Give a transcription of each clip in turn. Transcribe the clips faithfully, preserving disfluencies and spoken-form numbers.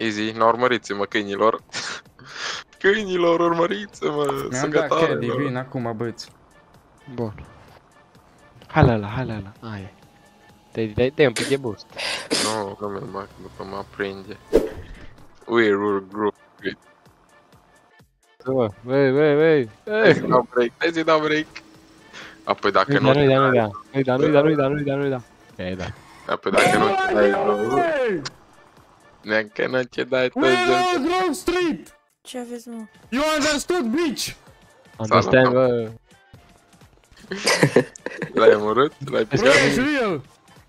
Easy, n-urmăriți-mă câinilor. Câinilor, urmăriți-mă, Mi-am dat caddy, vin acum băieți. Bun. Hai la ăla, hai la ăla, aia. Dai, dai un pic de boost. Nu, nu mi-l bag, după mă aprinde. Weird group. Bă, băi, băi, băi. Hai să dau break, hai să dau break. Apoi dacă nu... Nu-i da, nu-i da, nu-i da, nu-i da, nu-i da, nu-i da, nu-i da. E, da. Apoi dacă nu te dai... Neancă nu te dai tot Where's Grove Street? Ce aveți, mă? You understood, bitch? Understand, bă. L-ai omorât? L-ai Bro, picat? it's real.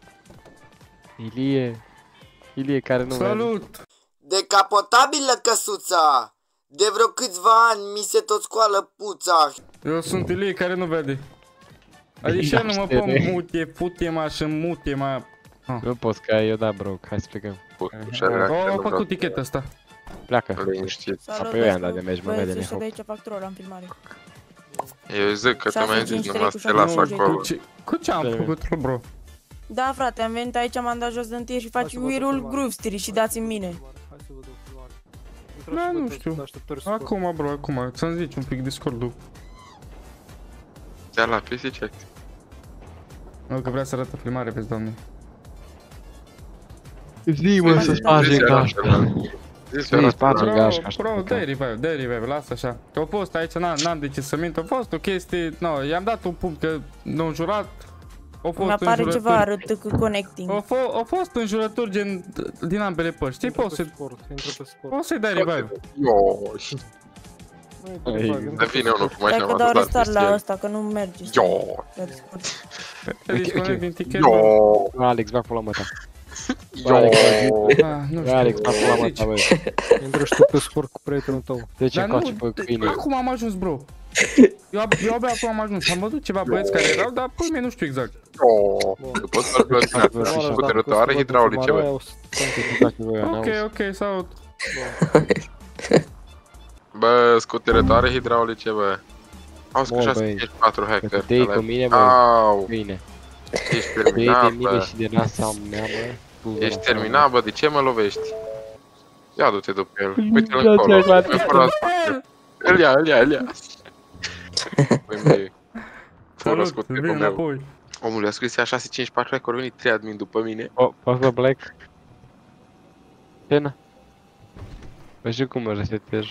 Ilie. Ilie care nu vede. Salut. Decapotabilă căsuța! De vreo câțiva ani mi se tot scoală puța. Eu sunt Ilie care nu vede. Adică nu mă pot mute, pute-mă și mute-mă. Nu poți că eu da broke, hai să plecăm. Au făcut tichetul ăsta. Pleacă. Liniștit. Apoi eu i-am dat de meci, mă vede Băieți, ăștia nehop. de aici fac troll, am filmare. Eu zic că tu mi-ai zis numai să te șase, las cinci, acolo. Cu ce am făcut, bro? Da, frate, am venit aici, m-am dat jos de întâi și faci Weirul Groove Street și dați-mi mine. Da, nu știu. Acum, bro, acum. Ți-am zici un pic Discord-ul. Ia la P C check. Nu, că vrea să arată filmare, vezi, doamne. Zi, mă, să spargem gașca. Zi, spargem gașca. Bro, dai revive, dai revive, lasă așa. Că au fost aici, n-am de ce să mint, a fost o chestie, no, i-am dat un punct că n-au jurat. Au fost mi-apare ceva arăt cu connecting. Au, au fost înjurături gen din ambele părți, știi? Poți să... Poți să-i dai revive. Yo. Dar vine unul cu mașina Dacă dau restart la ăsta, că nu merge. Yo. Yo. Alex, bag pula măta. Yo. Alex, bag pula măta, băi. Intră și tu pe scor cu prietenul tău. De ce încoace pe câine? Acum am ajuns, bro. Eu abia acum am ajuns. Am văzut ceva băieți care erau, dar pe mine nu știu exact. Yo. Poți să-l plătinează. Puterătoare hidraulice, bă. Ok, ok, salut. Bă, scuterătoare hidraulice, bă. Au scris șase cinci patru hacker. Te-ai cu mine, bă. Au. Câine. Ești terminat, bă. de mine bă. și de nasa mea, bă. Ești terminat, bă, de ce mă lovești? Ia du-te după el. Uite-l încolo. Îl ia, îl ia, îl ia. Păi mei. Fără scuterul meu. Omul, i-a scris ea șase cinci patru hacker, au venit trei admin după mine. O, poți să black? Cena. Bă, și cum îl resetez?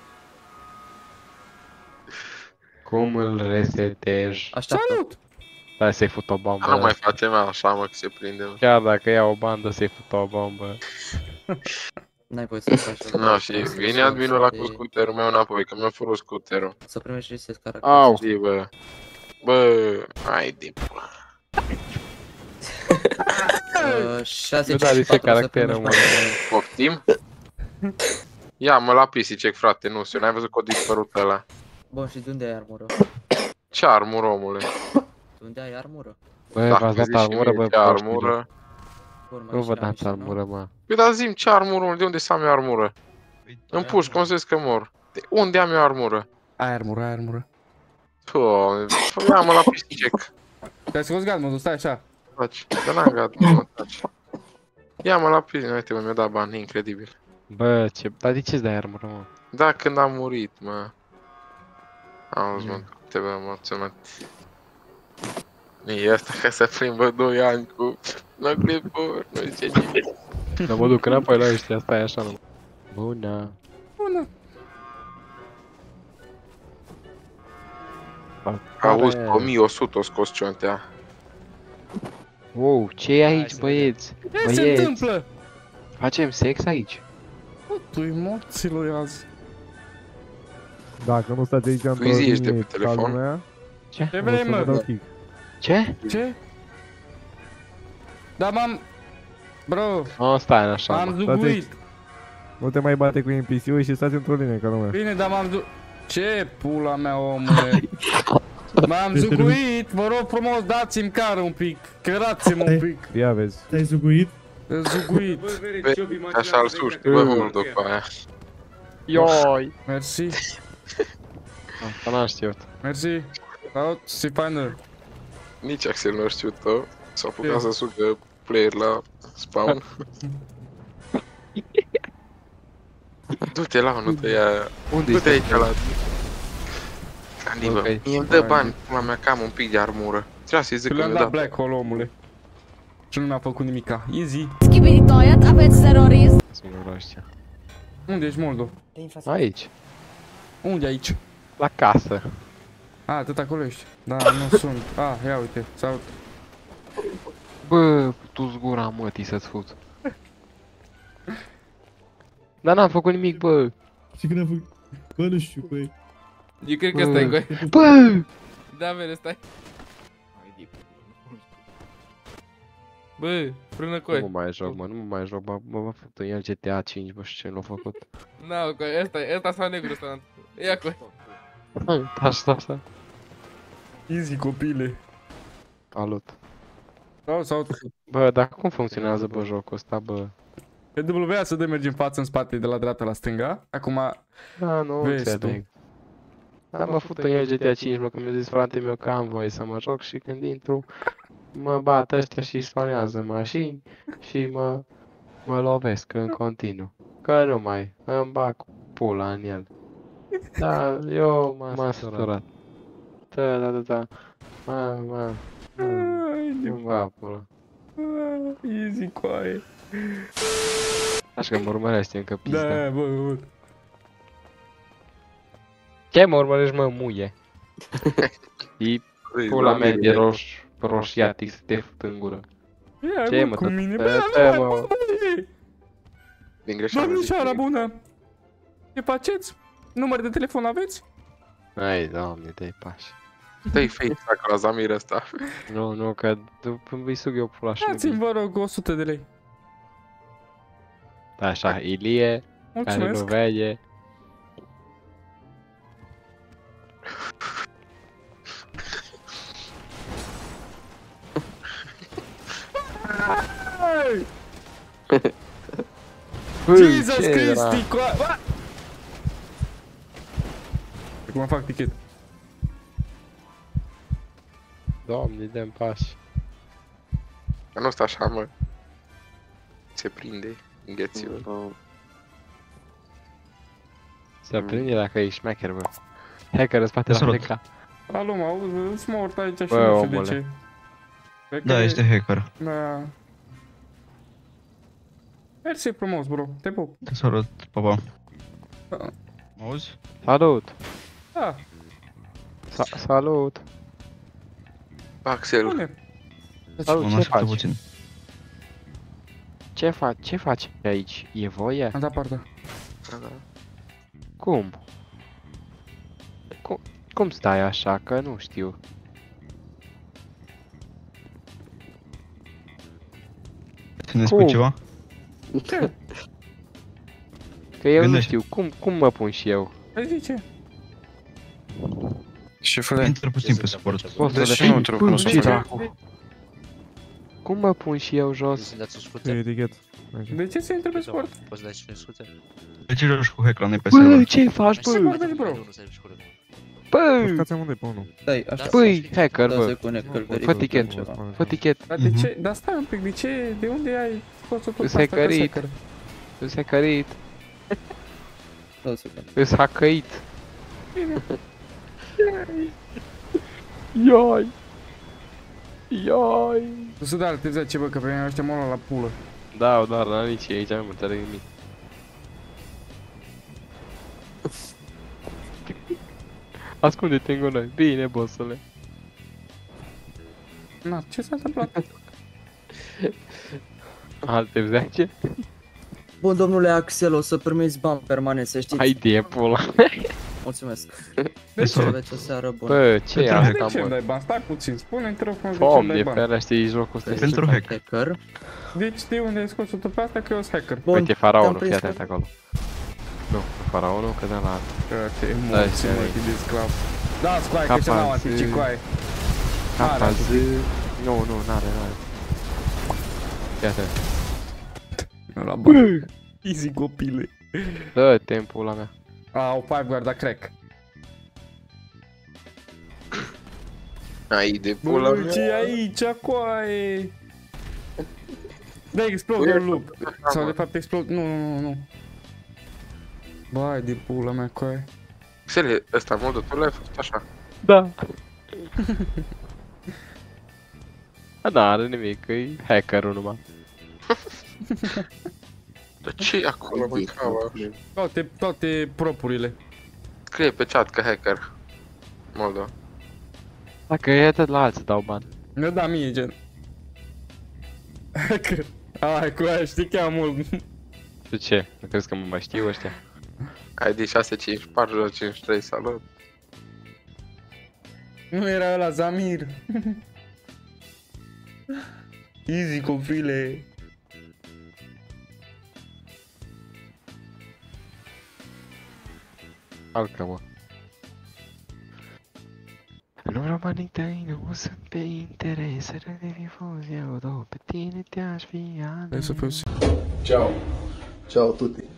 Cum îl resetez? Salut! Hai să-i fut o bombă. Nu mai facem așa, mă, că se prinde, mă. Chiar dacă ia o bandă, să-i fut o bombă. N-ai voie să faci așa. Nu, și vine adminul ăla cu scuterul meu înapoi, că mi-a furut scuterul. Să primești reset caracter. Au! Zi, bă. Bă, hai de pula. șase Nu da de ce caracteră, mă. Poftim? Ia, mă, la P C check, frate, nu știu, n-ai văzut că o dispărut ăla. Bun, și de unde ai armură? Ce armură, omule? De unde ai armură? Bă, v-ați dat armură, bă, ce armură? Nu vă dați armură, mă. Păi da, zi-mi, ce armură, omule? De unde să am eu armură? Îmi puși, cum să zic că mor? De unde am eu armură? Ai armură, ai armură. Păi, ia, mă, la P C check. Te-ai scos gazmodul, stai așa. Taci, că n-am gata, mă, taci. Ia, mă, la P C, uite, mă, mi-a dat bani, incredibil. Bă, ce... Dar de ce-ți dai armură, mă? Da, când am murit, mă. Auzi, mă, te bă, mulțumesc. E asta ca să plimbă doi ani cu năclipuri, nu zice nimic. Dar mă duc înapoi la ăștia, stai așa, nu. Bună. Bună. Auzi, o mie o sută o scos ciontea. Wow, ce e aici, băieți? Ce se întâmplă? Facem sex aici? Tu-i morților azi. Dacă nu stați aici într-o zi ești de linie pe telefon? ca lumea, Ce? Ce vrei, o să vă dau mă? kick. Ce? Ce? Da, m-am... Bro, O, stai așa, m-am mă. zuguit. Nu te mai bate cu N P C-ul și stați într-o linie ca lumea. Bine, dar m-am zu... Ce pula mea, omule? M-am zuguit, vă rog frumos, dați-mi cară un pic, cărați-mă un pic. Ia vezi. Te-ai zuguit? Zuguit. Așa-l suști, bă, mult după aia. Ioi! Mersi, Asta n-am știut. mersi. Salut, si faină. Nici Axel nu știu tău. S-a apucat să sugă player la spawn. Du-te la nu te ia... Unde Du-te ești? aici la... Andy, bă, Ok. mie îmi dă bani, pula mea, că am un pic de armură. Trebuia să-i zic că Le-am mi-a dat dat. black hole, omule. Și nu mi-a făcut nimica. Easy. Skibidi-toilet, aveți terorism? Sunt la ăștia. Unde ești, Moldo? Aici. Unde aici? La casă. A, tot acolo ești. Da, nu sunt. Ah, ia uite. Salut. Bă, tu zgura mătii să-ți fut. Dar n-am făcut nimic, bă. Și când am făcut... Bă, nu știu, băi. Eu cred că ăsta e goi. Bă! Da, vede, stai. Bă, frână Nu coi. mă mai joc, mă, nu mă mai joc, mă, mă, mă făcut în el G T A cinci, bă, și ce l-a făcut. Na, coi, ăsta e, ăsta sau negru ăsta. Ia coi. Hai, așa, așa. Easy, copile. Salut. Sau, sau. Bă, dar cum funcționează, bă, jocul ăsta, bă? Pe W A S D mergi în față, în spate, de la dreapta la stânga. Acum, Da, nu vezi înțeleg. Da, mă fut în el G T A cinci, mă, că mi-a zis frate meu că am voie să mă joc și când intru, mă bat ăștia și spawnează mașini și mă, mă lovesc în continuu. Că nu mai, îmi bag pula în el. Da, eu m-am săturat. Da, da, da, da. Ma, ma, nu-mi va pula. easy, coaie. Așa că mă urmărește încă pizda. Da, bă, bă. Ce mă urmărești, mă, muie? E pula mea de roș, roșiatic să te fut în gură. Ia, Ce, mă, mă, cu tot- mine. Stai, Bă, stai, bă, mă. bă, bă. Din greșeală zic Domnișoara nimic. bună. Ce faceți? Număr de telefon aveți? Ai, doamne, dai pași. Dă-i fake dacă la Zamir ăsta. Nu, nu, că după îi sug eu pula și Dați-mi, vă rog, o sută de lei. Da, așa, Ilie, care nu Mulțumesc. vede. Jesus ce Christi, era? coa... Ba! Acum fac tichet. Doamne, dăm pași. Dar nu stă așa, mă. Se prinde înghețiul. Bă. Se aprinde dacă ești șmecher, bă. Hacker în spate la Salut. F K. Alo, mă auzi, îți mort aici și Bă, nu știu de omule. ce. Cred Da, că- ești hacker. Da. Mersi frumos, bro. Te pup. Te salut, pa, pa. Mă auzi? Salut! Da, Sa- Salut! Axel, bune. Salut, Mă ce așteptă faci? puțin. Ce faci? Ce faci aici? E voie? Am dat partea. Cum? Cum, cum stai așa? Că nu știu. Să ne spui Cum? ceva? Că eu nu Gândește. știu. Cum, cum mă pun și eu? Păi zice. Șefule, Intră puțin pe suport. Poți să de le ce nu te rog, nu să ce fac? dracu? Cum mă pun și eu jos? E etichet. Aici. De ce se intre pe sport? De ce joci cu hack la noi pe Bă, server? ce faci, Ce bă? vorbești, bro? Bă! Urcați amândoi pe unul. Stai, așa. Băi, hacker, Da, bă. se pune că-l Fă verifică tichet. ceva. Fă tichet. Dar de Mhm. ce? Dar stai un pic, de ce? De unde ai scos-o tot Îs pe asta că hackerit. hacker? Îs hackerit. Da, se pune. Îs hackăit. Ioi. Ioi. Tu să dai alte zece, bă, că pe mine ăștia mă luau la pulă. Da, dar la nici aici nu înțeleg nimic. Ascunde-te în gunoi. Bine, bossule. Na, ce s-a întâmplat? Alte zece? Bun, domnule Axel, o să primiți bani permanent, să știți. Hai de pula. Mulțumesc. De Să ce? aveți o seară bună. Bă, ce e Pentru asta, De ce îmi mă? dai bani? Stai puțin, spune-mi, te rog frumos, de ce îmi Doamne, dai bani? ferește, e jocul ăsta. Pentru este- hack. Hacker. Deci de unde ai scos-o tot pe asta că eu sunt hacker? Bun, Uite, te-am faraonul, prins fii că- atent acolo. Nu, faraonul, că de la altă. Că te Da, emoții, ce mă, ai? de sclav. Da, scoai, că Capa ce n-am zi. antici, coaie. Capa Are. Z... Nu, nu, n-are, n-are. Fii atent. La bani. Easy, copile. Dă timpul la mea. Au, five guard, da crack. ai de pula Bă, mea. ce aici, coaie? Da, explode un loop. Sau de fapt explode, nu, nu, nu, nu. Bai de pula mea, coi. Xeli, ăsta modul tu l-ai făcut așa. Da. A, da, are nimic, e hackerul numai. Dar ce acolo, măi, cava? Toate, toate propurile. Scrie pe chat că hacker. Moldo. Dacă e atât la alții dau bani. Ne da mie, gen. Hacker. Ai, cu aia știi chiar mult. Și ce? Nu crezi că mă mai știu ăștia? I D șase cinci patru cinci trei, salut. Nu era ăla Zamir. Easy, copile. Alcă, mă. Nu romanii tăi nu sunt pe interesele de difuzie, o două pe tine te-aș fi Hai să fiu. Ciao. Ciao a tutti.